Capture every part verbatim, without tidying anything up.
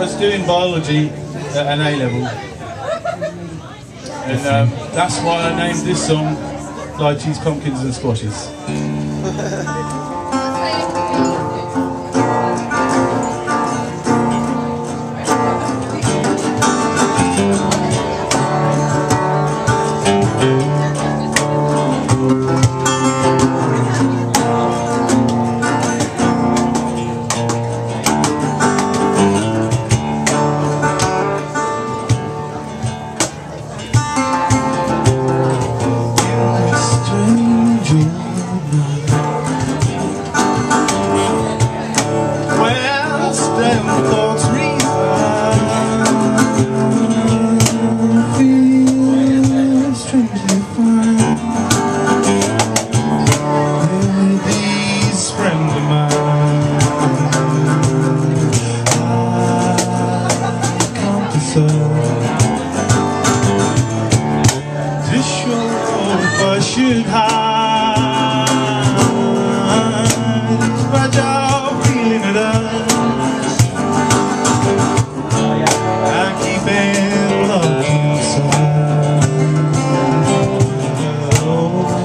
was doing biology at an A level, and um, that's why I named this song Lychees, Pumpkins and Squashes. I should hide this fragile feeling it up. I keep it locked inside. Oh,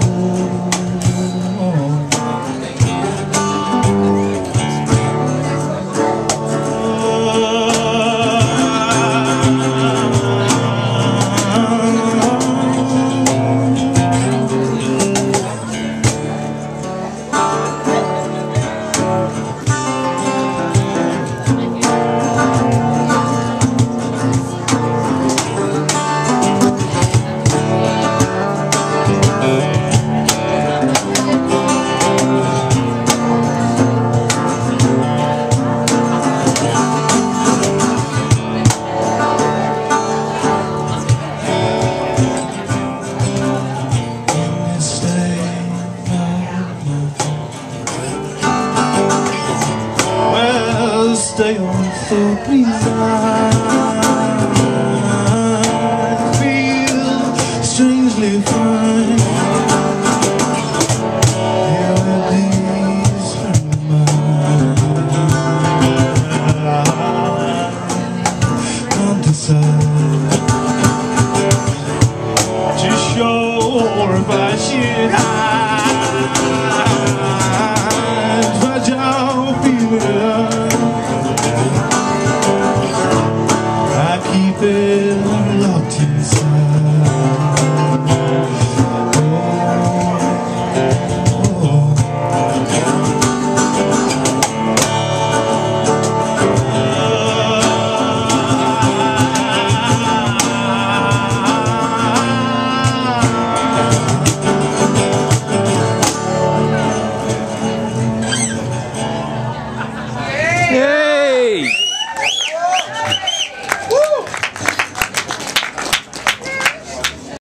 stay on for please.